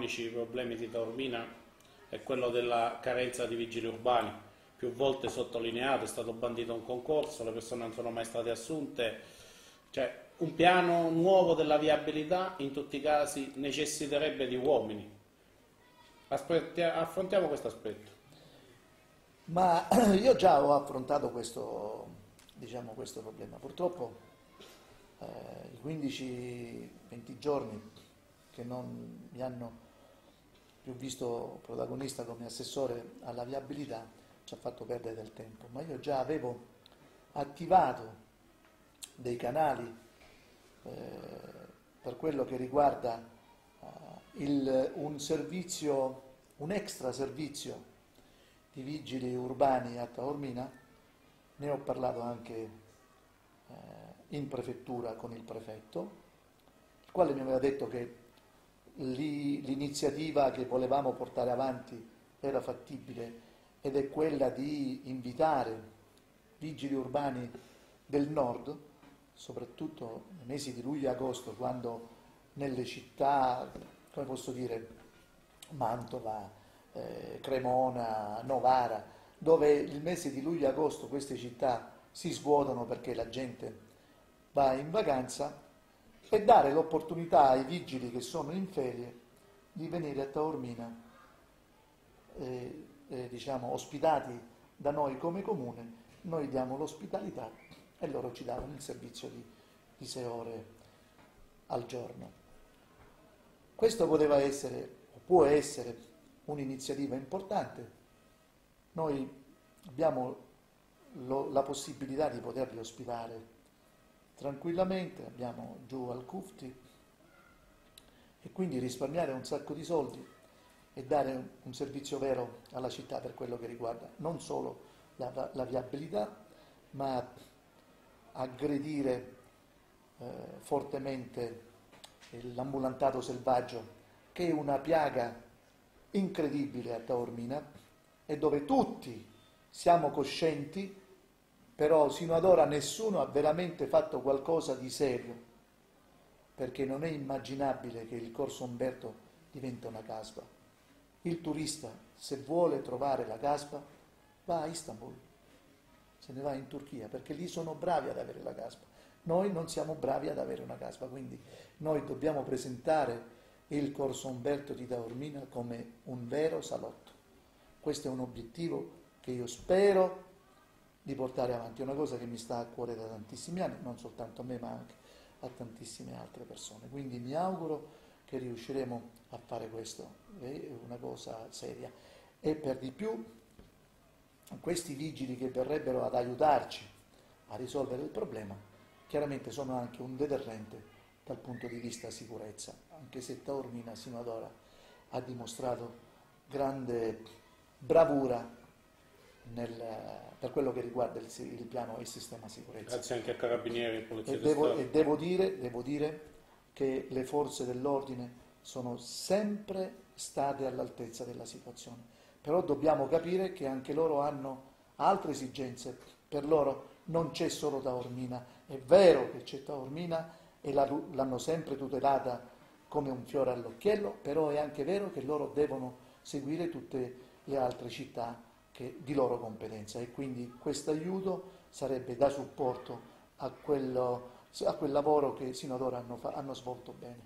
unici problemi di Taormina è quello della carenza di vigili urbani, più volte sottolineato, è stato bandito un concorso, le persone non sono mai state assunte, cioè un piano nuovo della viabilità in tutti i casi necessiterebbe di uomini. Affrontiamo questo aspetto. Ma io già ho affrontato questo, diciamo, questo problema. Purtroppo i 15-20 giorni che non mi hanno più visto protagonista come assessore alla viabilità ci ha fatto perdere del tempo, ma io già avevo attivato dei canali per quello che riguarda un extra servizio di vigili urbani a Taormina. Ne ho parlato anche in prefettura con il prefetto, il quale mi aveva detto che l'iniziativa che volevamo portare avanti era fattibile, ed è quella di invitare vigili urbani del nord, soprattutto nei mesi di luglio e agosto, quando nelle città, come posso dire, Mantova, Cremona, Novara, dove il mese di luglio e agosto queste città si svuotano perché la gente va in vacanza, e dare l'opportunità ai vigili che sono in ferie di venire a Taormina, diciamo, ospitati da noi come comune. Noi diamo l'ospitalità e loro ci danno il servizio di 6 ore al giorno. Questo poteva essere, o può essere, un'iniziativa importante. Noi abbiamo la possibilità di poterli ospitare tranquillamente, abbiamo giù al Cufti, e quindi risparmiare un sacco di soldi e dare un servizio vero alla città per quello che riguarda non solo la viabilità, ma aggredire fortemente l'ambulantato selvaggio, che è una piaga incredibile a Taormina e dove tutti siamo coscienti, però sino ad ora nessuno ha veramente fatto qualcosa di serio, perché non è immaginabile che il Corso Umberto diventa una casba. Il turista, se vuole trovare la casba, va a Istanbul, se ne va in Turchia, perché lì sono bravi ad avere la casba. Noi non siamo bravi ad avere una casba, quindi noi dobbiamo presentare il Corso Umberto di Taormina come un vero salotto. Questo è un obiettivo che io spero di portare avanti, è una cosa che mi sta a cuore da tantissimi anni, non soltanto a me ma anche a tantissime altre persone, quindi mi auguro che riusciremo a fare questo, è una cosa seria. E per di più questi vigili che verrebbero ad aiutarci a risolvere il problema chiaramente sono anche un deterrente dal punto di vista sicurezza, anche se Taormina sino ad ora ha dimostrato grande bravura per quello che riguarda il piano e il sistema sicurezza. Grazie anche a Carabinieri e Polizia di Stato. Stato. E devo dire che le forze dell'ordine sono sempre state all'altezza della situazione, però dobbiamo capire che anche loro hanno altre esigenze, per loro non c'è solo Taormina, è vero che c'è Taormina e l'hanno sempre tutelata come un fiore all'occhiello, però è anche vero che loro devono seguire tutte le altre città di loro competenza, e quindi questo aiuto sarebbe da supporto a quel lavoro che sino ad ora hanno svolto bene.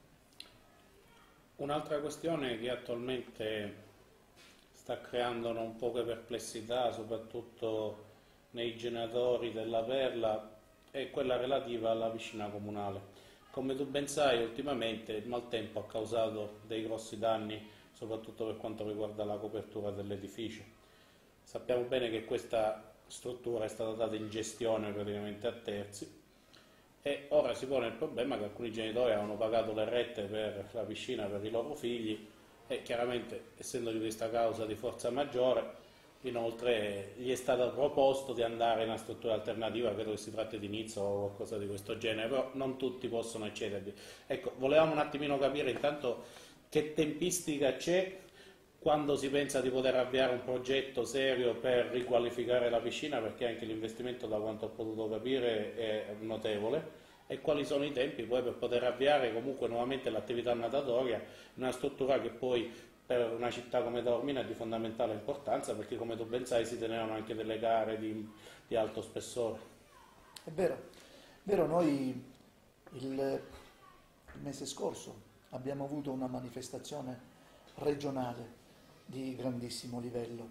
Un'altra questione che attualmente sta creando non poche perplessità, soprattutto nei genitori della Perla, è quella relativa alla piscina comunale. Come tu ben sai, ultimamente il maltempo ha causato dei grossi danni, soprattutto per quanto riguarda la copertura dell'edificio. Sappiamo bene che questa struttura è stata data in gestione praticamente a terzi, e ora si pone il problema che alcuni genitori avevano pagato le rette per la piscina per i loro figli, e chiaramente, essendo di questa causa di forza maggiore, inoltre gli è stato proposto di andare in una struttura alternativa, credo che si tratti di Nizza o qualcosa di questo genere, però non tutti possono accedervi. Ecco, volevamo un attimino capire intanto che tempistica c'è quando si pensa di poter avviare un progetto serio per riqualificare la piscina, perché anche l'investimento, da quanto ho potuto capire, è notevole, e quali sono i tempi poi per poter avviare comunque nuovamente l'attività natatoria in una struttura che poi per una città come Taormina è di fondamentale importanza, perché come tu ben sai si tenevano anche delle gare di alto spessore. È vero, noi il mese scorso abbiamo avuto una manifestazione regionale di grandissimo livello,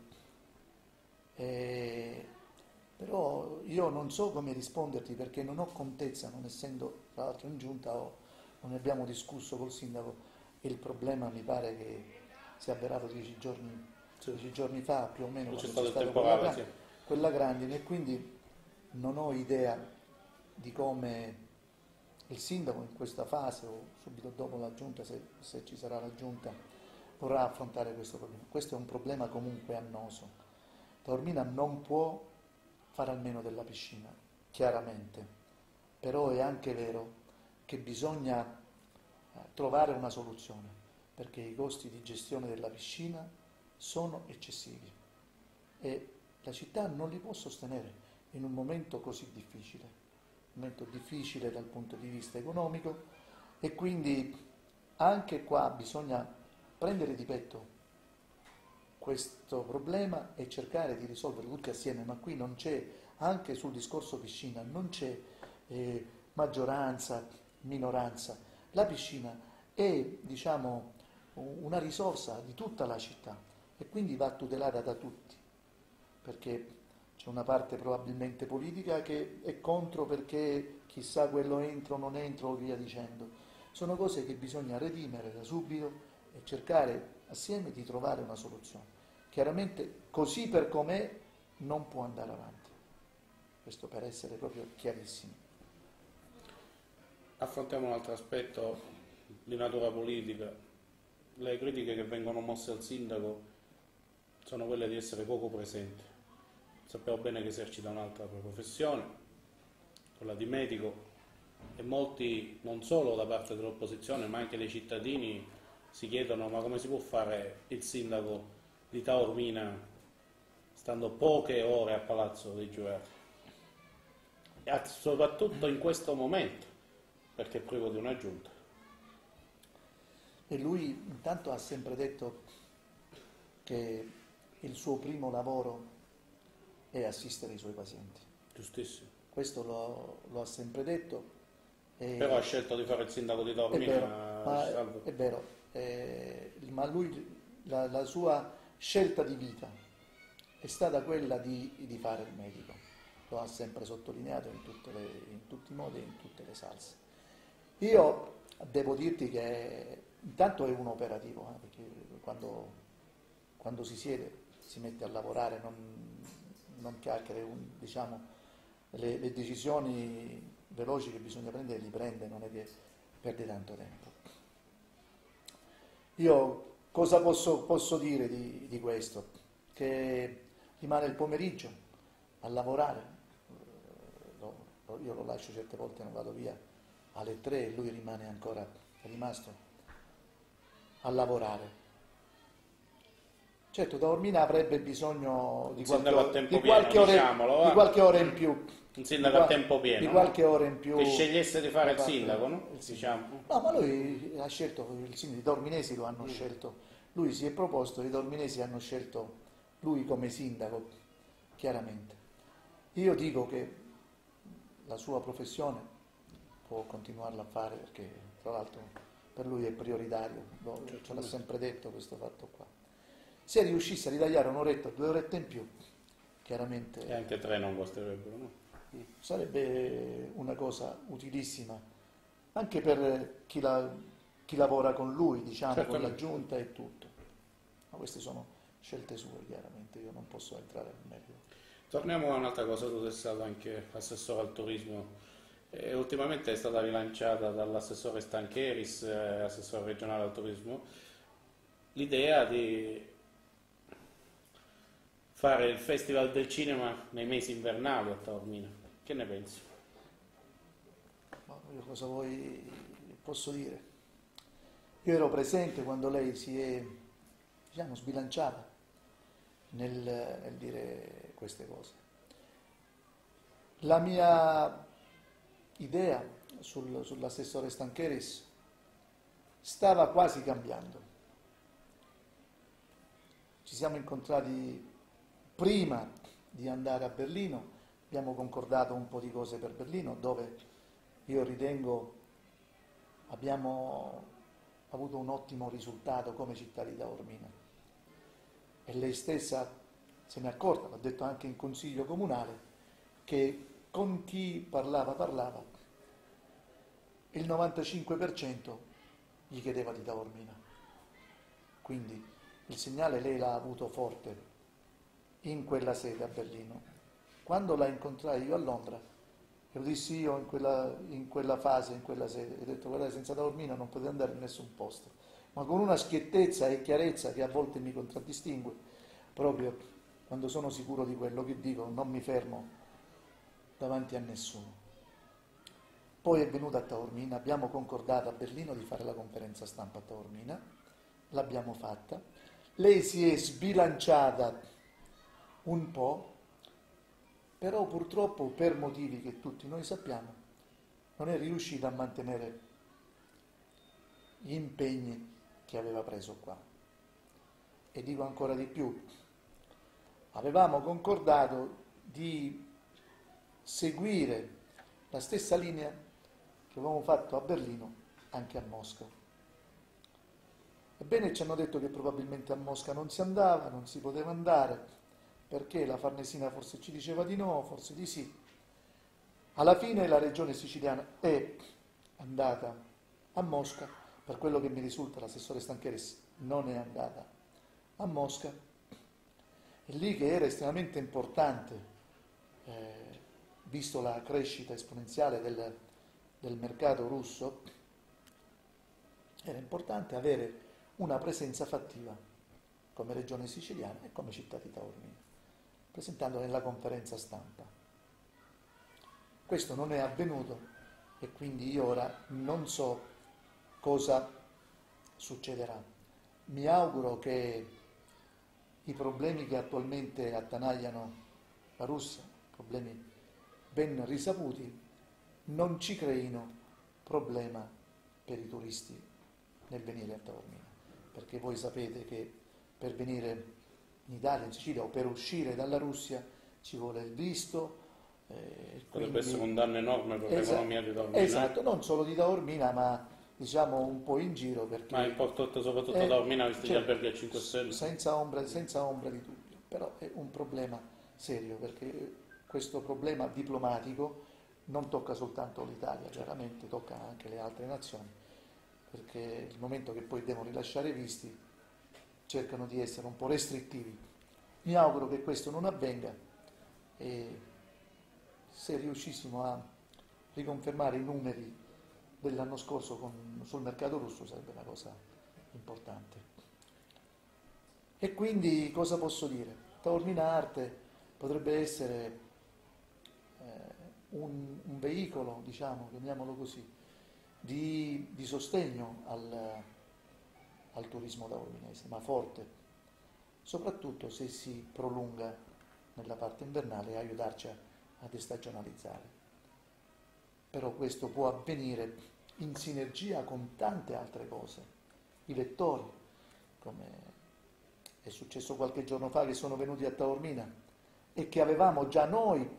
però io non so come risponderti perché non ho contezza, non essendo tra l'altro in giunta, non ne abbiamo discusso col sindaco e il problema mi pare che sia avverato 10 giorni fa più o meno, C'è quando stato il stata temporale, sì. quella grandine, e quindi non ho idea di come il sindaco in questa fase o subito dopo la giunta, se ci sarà la giunta, vorrà affrontare questo problema. Questo è un problema comunque annoso. Taormina non può fare a meno della piscina, chiaramente, però è anche vero che bisogna trovare una soluzione, perché i costi di gestione della piscina sono eccessivi e la città non li può sostenere in un momento così difficile, un momento difficile dal punto di vista economico, e quindi anche qua bisogna prendere di petto questo problema e cercare di risolverlo tutti assieme, ma qui non c'è, anche sul discorso piscina, non c'è maggioranza, minoranza. La piscina è, diciamo, una risorsa di tutta la città e quindi va tutelata da tutti, perché c'è una parte probabilmente politica che è contro perché chissà quello entra o non entra o via dicendo. Sono cose che bisogna redimere da subito e cercare assieme di trovare una soluzione. Chiaramente così per com'è non può andare avanti, questo per essere proprio chiarissimi. Affrontiamo un altro aspetto di natura politica. Le critiche che vengono mosse al sindaco sono quelle di essere poco presente. Sappiamo bene che esercita un'altra professione, quella di medico, e molti, non solo da parte dell'opposizione, ma anche dei cittadini, si chiedono ma come si può fare il sindaco di Taormina stando poche ore a Palazzo dei Giurati, e soprattutto in questo momento, perché è privo di una giunta. E lui intanto ha sempre detto che il suo primo lavoro è assistere i suoi pazienti. Giustissimo. Questo lo ha sempre detto. Però ha scelto di fare il sindaco di Taormina. È vero, ma lui, la sua scelta di vita è stata quella di fare il medico, lo ha sempre sottolineato in tutti i modi e in tutte le salse. Io devo dirti che intanto è un operativo, perché quando si siede, si mette a lavorare, non chiacchiere, diciamo, le decisioni veloci che bisogna prendere li prende, non è che perde tanto tempo. Io cosa posso dire di questo? Che rimane il pomeriggio a lavorare, io lo lascio certe volte, non vado via alle 3 e lui rimane ancora, è rimasto a lavorare. Certo, Taormina avrebbe bisogno di qualche ora in più. Un sindaco a tempo pieno, di qualche ora in più. Che scegliesse di fare il sindaco, no? Diciamo. No, ma lui ha scelto, il sindaco, i Taorminesi lo hanno scelto, lui si è proposto, i Taorminesi hanno scelto lui come sindaco, chiaramente. Io dico che la sua professione può continuarla a fare perché, tra l'altro, per lui è prioritario, ce l'ha sempre detto questo fatto qua. Se riuscisse a ritagliare un'oretta, 2 orette in più, chiaramente... E anche 3 non costerebbero, no? Sarebbe una cosa utilissima, anche per chi lavora con lui, diciamo, Certamente. con la giunta e tutto. Ma queste sono scelte sue, chiaramente, io non posso entrare nel merito. Torniamo a un'altra cosa, tu sei stato anche assessore al turismo. Ultimamente è stata rilanciata dall'assessore Stancheris, assessore regionale al turismo, l'idea di fare il Festival del Cinema nei mesi invernali a Taormina. Che ne pensi? Ma io cosa posso dire? Io ero presente quando lei si è, diciamo, sbilanciata nel dire queste cose. La mia idea sull'assessore Stancheris stava quasi cambiando. Ci siamo incontrati prima di andare a Berlino, abbiamo concordato un po' di cose per Berlino, dove io ritengo abbiamo avuto un ottimo risultato come città di Taormina. E lei stessa se ne è accorta, l'ho detto anche in consiglio comunale, che con chi parlava, il 95% gli chiedeva di Taormina. Quindi il segnale lei l'ha avuto forte in quella sede a Berlino. Quando la incontrai io a Londra, e lo dissi io in quella fase, in quella sede, ho detto: guardate, senza Taormina non potete andare in nessun posto, ma con una schiettezza e chiarezza che a volte mi contraddistingue, proprio quando sono sicuro di quello che dico, non mi fermo davanti a nessuno. Poi è venuta a Taormina, abbiamo concordato a Berlino di fare la conferenza stampa a Taormina, l'abbiamo fatta, lei si è sbilanciata un po', però purtroppo per motivi che tutti noi sappiamo non è riuscita a mantenere gli impegni che aveva preso qua. E dico ancora di più, avevamo concordato di seguire la stessa linea che avevamo fatto a Berlino anche a Mosca. Ebbene, ci hanno detto che probabilmente a Mosca non si andava, non si poteva andare, perché la Farnesina forse ci diceva di no, forse di sì. Alla fine la regione siciliana è andata a Mosca, per quello che mi risulta l'assessore Stancheris non è andata a Mosca, e lì che era estremamente importante, visto la crescita esponenziale del mercato russo, era importante avere una presenza fattiva come regione siciliana e come città di Taormina, presentando nella conferenza stampa. Questo non è avvenuto e quindi io ora non so cosa succederà. Mi auguro che i problemi che attualmente attanagliano la Russia, problemi ben risaputi, non ci creino problema per i turisti nel venire a Taormina, perché voi sapete che per venire in Italia, in Sicilia o per uscire dalla Russia ci vuole il visto. Potrebbe essere un danno enorme per l'economia di Taormina. Esatto, non solo di Taormina, ma diciamo un po' in giro, perché ma è importante soprattutto a Taormina, visto gli alberghi a 5 stelle. Senza ombra di dubbio, però è un problema serio, perché questo problema diplomatico non tocca soltanto l'Italia, chiaramente tocca anche le altre nazioni, perché il momento che poi devono rilasciare visti cercano di essere un po' restrittivi. Mi auguro che questo non avvenga e se riuscissimo a riconfermare i numeri dell'anno scorso sul mercato russo sarebbe una cosa importante. E quindi cosa posso dire? Taormina Arte potrebbe essere un veicolo, diciamo, chiamiamolo così, di sostegno al turismo taorminese, ma forte, soprattutto se si prolunga nella parte invernale e aiutarci a destagionalizzare. Però questo può avvenire in sinergia con tante altre cose. I lettori, come è successo qualche giorno fa, che sono venuti a Taormina e che avevamo già noi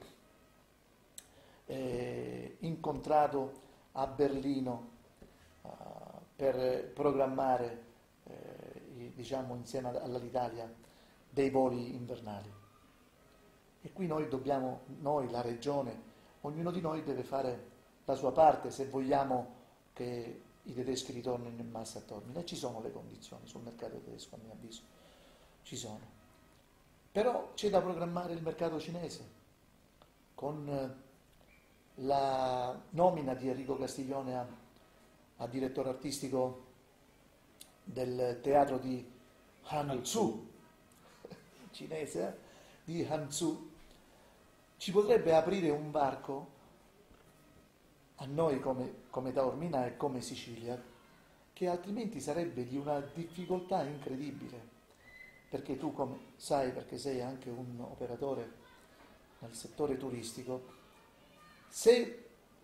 incontrato a Berlino per programmare, diciamo, insieme all'Italia dei voli invernali. E qui noi, la regione, ognuno di noi deve fare la sua parte se vogliamo che i tedeschi ritornino in massa a Taormina. E ci sono le condizioni sul mercato tedesco, a mio avviso, ci sono. Però c'è da programmare il mercato cinese, con la nomina di Enrico Castiglione a direttore artistico del teatro di Hangzhou, cinese, di Hangzhou, ci potrebbe aprire un varco a noi come Taormina e come Sicilia, che altrimenti sarebbe di una difficoltà incredibile, perché tu, come sai, perché sei anche un operatore nel settore turistico, se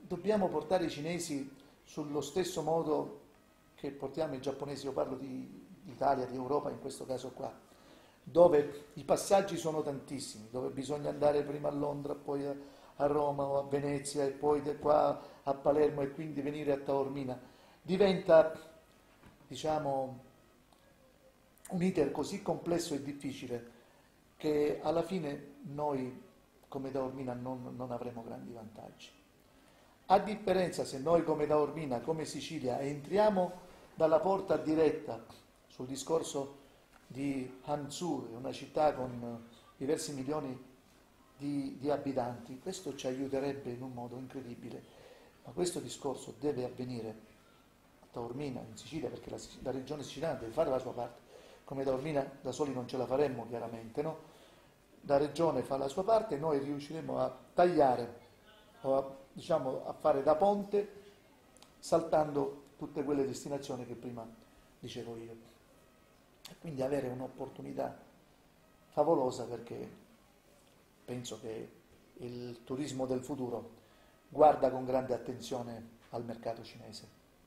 dobbiamo portare i cinesi sullo stesso modo che portiamo i giapponesi, io parlo di Italia, di Europa in questo caso qua, dove i passaggi sono tantissimi, dove bisogna andare prima a Londra, poi a Roma o a Venezia e poi da qua a Palermo e quindi venire a Taormina. Diventa, diciamo, un iter così complesso e difficile che alla fine noi come Taormina non avremo grandi vantaggi. A differenza se noi come Taormina, come Sicilia, entriamo dalla porta diretta sul discorso di Hangzhou, una città con diversi milioni di abitanti, questo ci aiuterebbe in un modo incredibile, ma questo discorso deve avvenire a Taormina, in Sicilia, perché la regione siciliana deve fare la sua parte, come Taormina da soli non ce la faremmo chiaramente, no? La regione fa la sua parte e noi riusciremo a tagliare o a fare da ponte saltando tutte quelle destinazioni che prima dicevo io. E quindi avere un'opportunità favolosa, perché penso che il turismo del futuro guarda con grande attenzione al mercato cinese.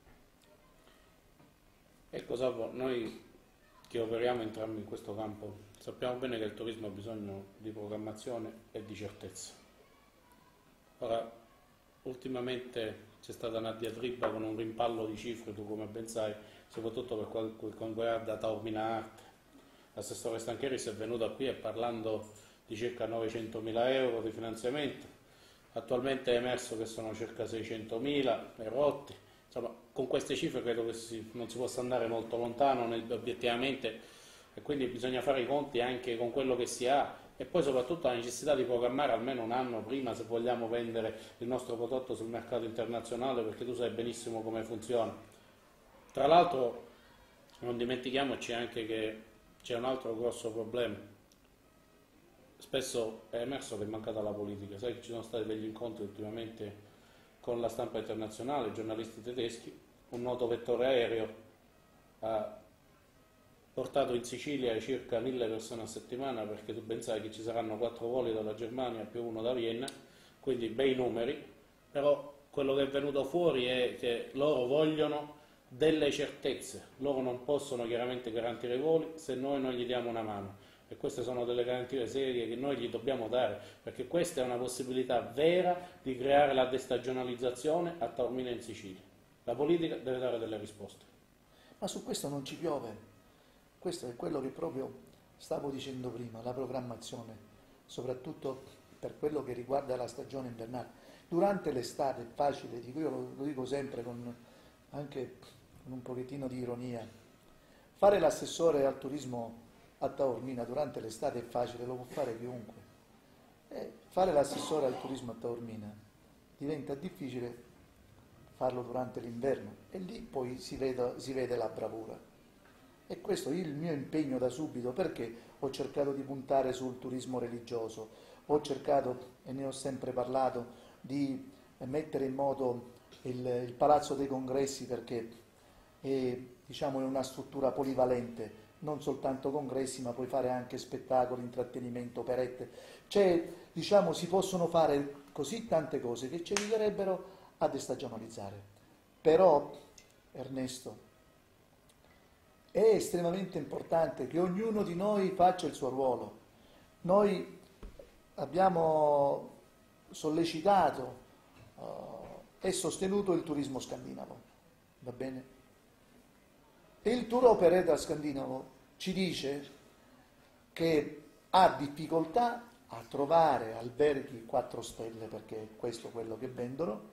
Ecco Salvo, noi che operiamo entrambi in questo campo sappiamo bene che il turismo ha bisogno di programmazione e di certezza. Ora, ultimamente c'è stata una diatriba con un rimpallo di cifre, tu come ben sai, soprattutto per quel che riguarda Taormina Arte. L'assessore Stancheris è venuto qui e parlando di circa 900.000 euro di finanziamento, attualmente è emerso che sono circa 600.000 e rotti. Insomma, con queste cifre credo che non si possa andare molto lontano obiettivamente, e quindi bisogna fare i conti anche con quello che si ha e poi soprattutto la necessità di programmare almeno un anno prima se vogliamo vendere il nostro prodotto sul mercato internazionale, perché tu sai benissimo come funziona. Tra l'altro non dimentichiamoci anche che c'è un altro grosso problema. Spesso è emerso che è mancata la politica, sai che ci sono stati degli incontri ultimamente con la stampa internazionale, giornalisti tedeschi, un noto vettore aereo ha portato in Sicilia circa 1.000 persone a settimana, perché tu ben sai che ci saranno 4 voli dalla Germania più uno da Vienna, quindi bei numeri, però quello che è venuto fuori è che loro vogliono delle certezze, loro non possono chiaramente garantire i voli se noi non gli diamo una mano, e queste sono delle garanzie serie che noi gli dobbiamo dare, perché questa è una possibilità vera di creare la destagionalizzazione a Taormina in Sicilia. La politica deve dare delle risposte. Ma su questo non ci piove. Questo è quello che proprio stavo dicendo prima, la programmazione, soprattutto per quello che riguarda la stagione invernale. Durante l'estate è facile, dico io lo dico sempre anche con un pochettino di ironia, fare l'assessore al turismo a Taormina durante l'estate è facile, lo può fare chiunque. Fare l'assessore al turismo a Taormina diventa difficile farlo durante l'inverno e lì poi si vede la bravura. E questo è il mio impegno da subito, perché ho cercato di puntare sul turismo religioso, ho cercato, e ne ho sempre parlato, di mettere in moto il Palazzo dei Congressi, perché è una struttura polivalente, non soltanto congressi, ma puoi fare anche spettacoli, intrattenimento, operette. Si possono fare così tante cose che ci aiuterebbero a destagionalizzare. Però, Ernesto, è estremamente importante che ognuno di noi faccia il suo ruolo. Noi abbiamo sollecitato e sostenuto il turismo scandinavo, va bene? E il tour operator scandinavo ci dice che ha difficoltà a trovare alberghi 4 stelle, perché è questo quello che vendono,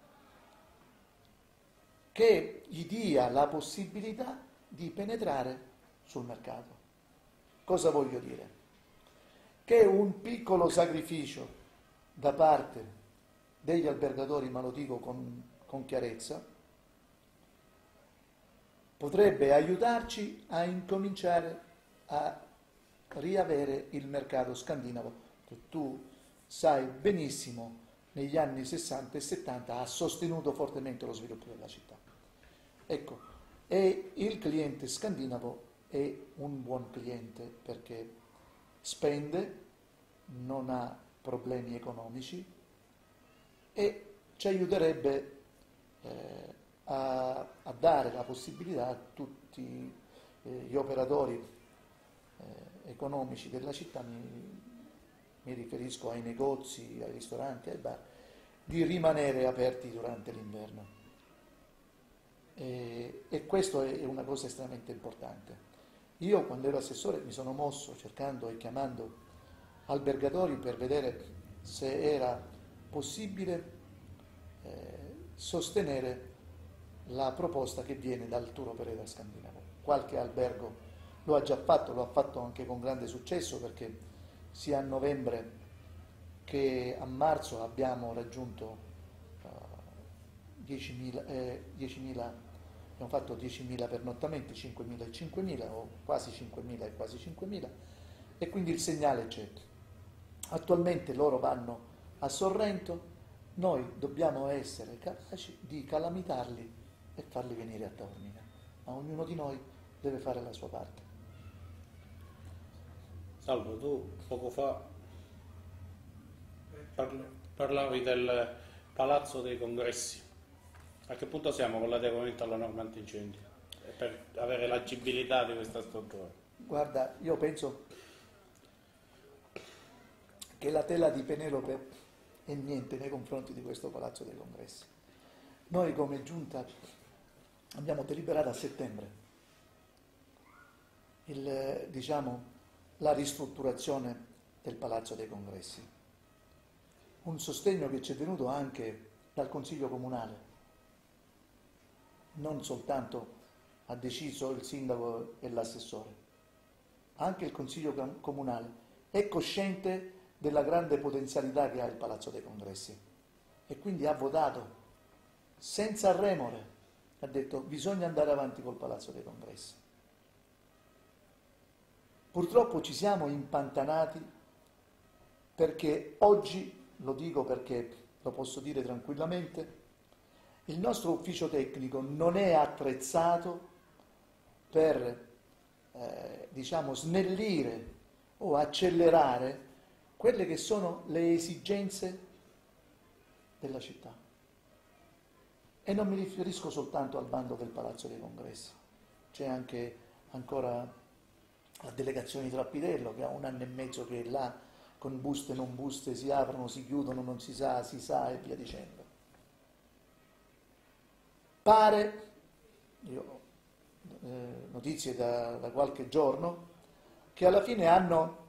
che gli dia la possibilità di penetrare sul mercato. Cosa voglio dire? Che un piccolo sacrificio da parte degli albergatori, ma lo dico con chiarezza, potrebbe aiutarci a incominciare a riavere il mercato scandinavo, che tu sai benissimo negli anni 60 e 70 ha sostenuto fortemente lo sviluppo della città. Ecco, e il cliente scandinavo è un buon cliente perché spende, non ha problemi economici e ci aiuterebbe a dare la possibilità a tutti gli operatori economici della città, mi riferisco ai negozi, ai ristoranti, ai bar, di rimanere aperti durante l'inverno. E questo è una cosa estremamente importante. Io quando ero assessore mi sono mosso cercando e chiamando albergatori per vedere se era possibile sostenere la proposta che viene dal tour operator scandinavo. Qualche albergo lo ha già fatto, lo ha fatto anche con grande successo, perché sia a novembre che a marzo abbiamo raggiunto 10.000, abbiamo fatto 10.000 pernottamenti, 5.000 e 5.000, o quasi 5.000 e quasi 5.000, e quindi il segnale c'è. Attualmente loro vanno a Sorrento, noi dobbiamo essere capaci di calamitarli e farli venire a Taormina, ma ognuno di noi deve fare la sua parte. Salvo, tu poco fa parlavi del Palazzo dei Congressi. A che punto siamo con l'adeguamento alla norma antincendio per avere l'agibilità di questa struttura? Guarda, io penso che la tela di Penelope è niente nei confronti di questo Palazzo dei Congressi. Noi come Giunta abbiamo deliberato a settembre la ristrutturazione del Palazzo dei Congressi. Un sostegno che ci è venuto anche dal Consiglio Comunale. Non soltanto ha deciso il sindaco e l'assessore, anche il Consiglio Comunale è cosciente della grande potenzialità che ha il Palazzo dei Congressi e quindi ha votato senza remore, ha detto bisogna andare avanti col Palazzo dei Congressi. Purtroppo ci siamo impantanati perché oggi, lo dico perché lo posso dire tranquillamente, il nostro ufficio tecnico non è attrezzato per snellire o accelerare quelle che sono le esigenze della città. E non mi riferisco soltanto al bando del Palazzo dei Congressi, c'è anche ancora la delegazione di Trappitello che ha 1 anno e mezzo che è là, con buste, non buste, si aprono, si chiudono, non si sa e via dicendo. Pare, notizie da qualche giorno, che alla fine hanno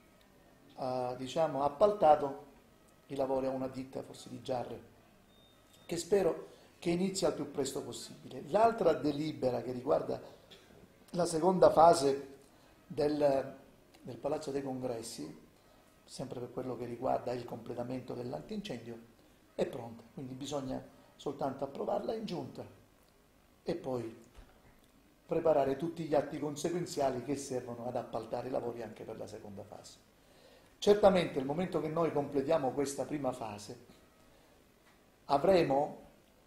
appaltato i lavori a una ditta, forse di Giarre, che spero che inizi al più presto possibile. L'altra delibera che riguarda la seconda fase del Palazzo dei Congressi, sempre per quello che riguarda il completamento dell'antincendio, è pronta, quindi bisogna soltanto approvarla in giunta e poi preparare tutti gli atti conseguenziali che servono ad appaltare i lavori anche per la seconda fase. Certamente, nel momento che noi completiamo questa prima fase, avremo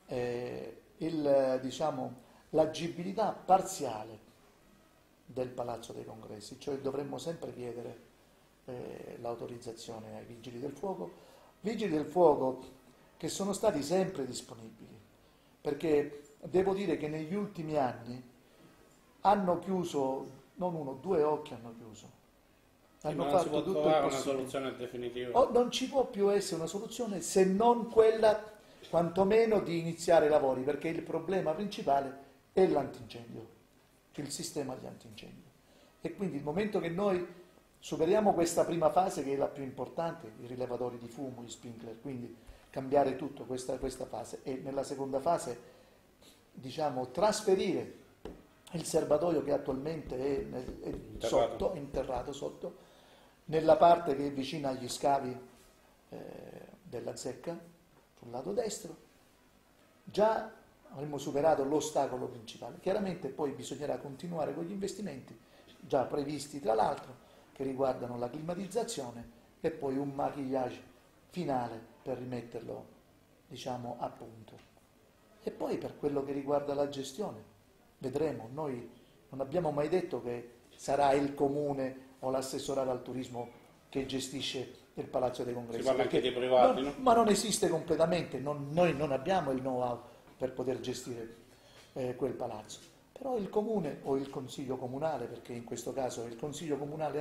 l'agibilità parziale del Palazzo dei Congressi, cioè dovremmo sempre chiedere l'autorizzazione ai vigili del fuoco che sono stati sempre disponibili, perché devo dire che negli ultimi anni hanno chiuso, non 1, 2 occhi hanno chiuso. Hanno non fatto si può tutto il trovare una possibile. soluzione definitiva. Non ci può più essere una soluzione se non quella, quantomeno, di iniziare i lavori, perché il problema principale è l'antincendio, il sistema di antincendio. E quindi il momento che noi superiamo questa prima fase, che è la più importante, i rilevatori di fumo, gli sprinkler, quindi cambiare tutto questa fase, e nella seconda fase trasferire il serbatoio che attualmente è interrato sotto, nella parte che è vicina agli scavi della zecca, sul lato destro, già avremmo superato l'ostacolo principale. Chiaramente poi bisognerà continuare con gli investimenti già previsti, tra l'altro, che riguardano la climatizzazione e poi un maquillage finale per rimetterlo, a punto. E poi per quello che riguarda la gestione, vedremo, noi non abbiamo mai detto che sarà il comune o l'assessorato al turismo che gestisce del Palazzo dei Congressi. Si parla anche perché dei privati, no? Ma non esiste completamente, noi non abbiamo il know-how per poter gestire quel palazzo. Però il comune o il consiglio comunale, perché in questo caso il consiglio comunale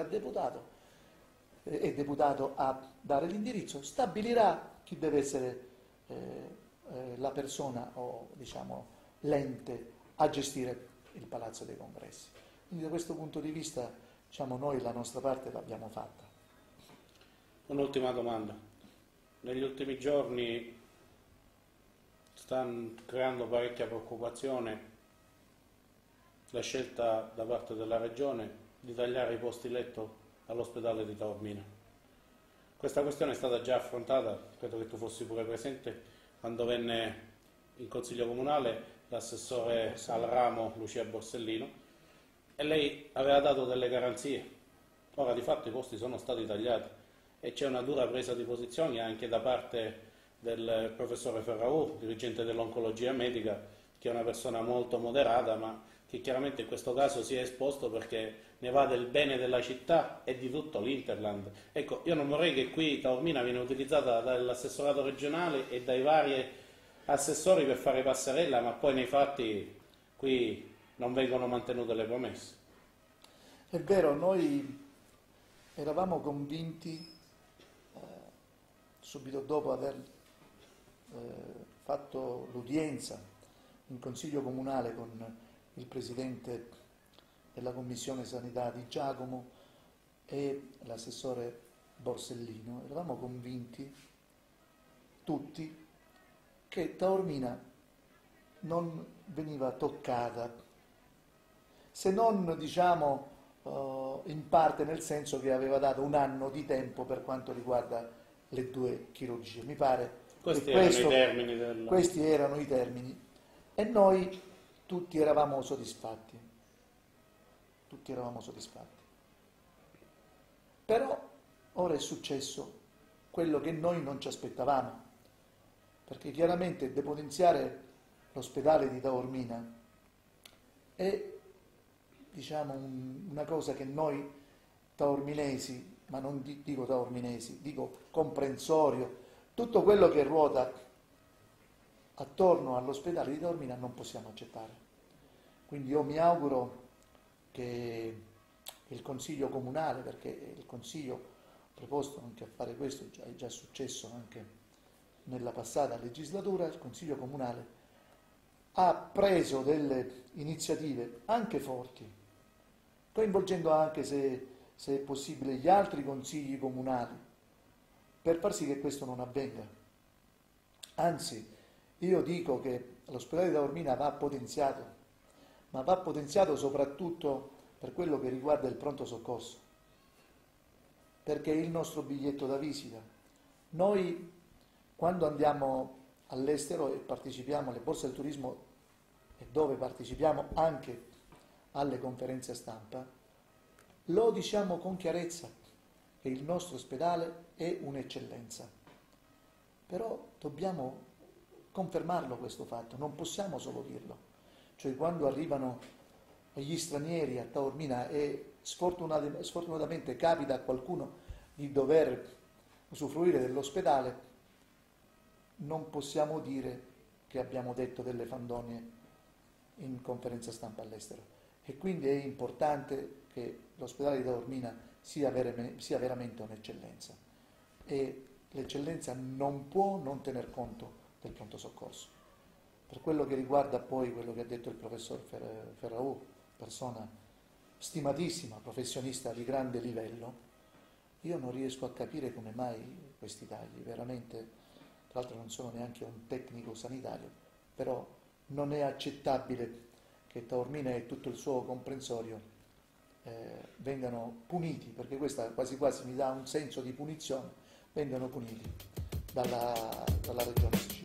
è deputato a dare l'indirizzo, stabilirà chi deve essere la persona o diciamo l'ente a gestire il Palazzo dei Congressi. Quindi da questo punto di vista diciamo, noi la nostra parte l'abbiamo fatta. Un'ultima domanda. Negli ultimi giorni stanno creando parecchia preoccupazione la scelta da parte della Regione di tagliare i posti letto all'ospedale di Taormina. Questa questione è stata già affrontata, credo che tu fossi pure presente, quando venne in Consiglio Comunale l'assessore al ramo Lucia Borsellino e lei aveva dato delle garanzie. Ora di fatto i posti sono stati tagliati e c'è una dura presa di posizioni anche da parte del professore Ferraù, dirigente dell'oncologia medica, che è una persona molto moderata, ma che chiaramente in questo caso si è esposto perché ne va del bene della città e di tutto l'Interland. Ecco, io non vorrei che qui Taormina viene utilizzata dall'assessorato regionale e dai vari assessori per fare passerella, ma poi nei fatti qui non vengono mantenute le promesse. È vero, noi eravamo convinti, subito dopo aver fatto l'udienza in Consiglio Comunale con il Presidente della Commissione Sanità Di Giacomo e l'assessore Borsellino, eravamo convinti tutti che Taormina non veniva toccata, se non diciamo in parte nel senso che aveva dato un anno di tempo per quanto riguarda le 2 chirurgie. Mi pare Questi erano i termini e noi tutti eravamo soddisfatti. Tutti eravamo soddisfatti. Però ora è successo quello che noi non ci aspettavamo, perché chiaramente depotenziare l'ospedale di Taormina è diciamo una cosa che noi taorminesi, ma non dico taorminesi, dico comprensorio, tutto quello che ruota attorno all'ospedale di Taormina non possiamo accettare. Quindi io mi auguro che il Consiglio Comunale, perché il Consiglio preposto anche a fare questo, è già successo anche nella passata legislatura, il Consiglio Comunale ha preso delle iniziative anche forti, coinvolgendo anche, se è possibile, gli altri consigli comunali, per far sì che questo non avvenga. Anzi, io dico che l'ospedale di Taormina va potenziato, ma va potenziato soprattutto per quello che riguarda il pronto soccorso, perché è il nostro biglietto da visita. Noi, quando andiamo all'estero e partecipiamo alle borse del turismo e dove partecipiamo anche alle conferenze stampa, lo diciamo con chiarezza che il nostro ospedale è un'eccellenza. Però dobbiamo confermarlo questo fatto, non possiamo solo dirlo. Cioè quando arrivano gli stranieri a Taormina e sfortunatamente capita a qualcuno di dover usufruire dell'ospedale, non possiamo dire che abbiamo detto delle fandonie in conferenza stampa all'estero. E quindi è importante che l'ospedale di Taormina sia veramente un'eccellenza. E l'eccellenza non può non tener conto del pronto soccorso. Per quello che riguarda poi quello che ha detto il professor Ferraù, persona stimatissima, professionista di grande livello, io non riesco a capire come mai questi tagli, veramente, tra l'altro non sono neanche un tecnico sanitario, però non è accettabile che Taormina e tutto il suo comprensorio vengano puniti, perché questa quasi quasi mi dà un senso di punizione, vengano puniti dalla Regione Sicilia.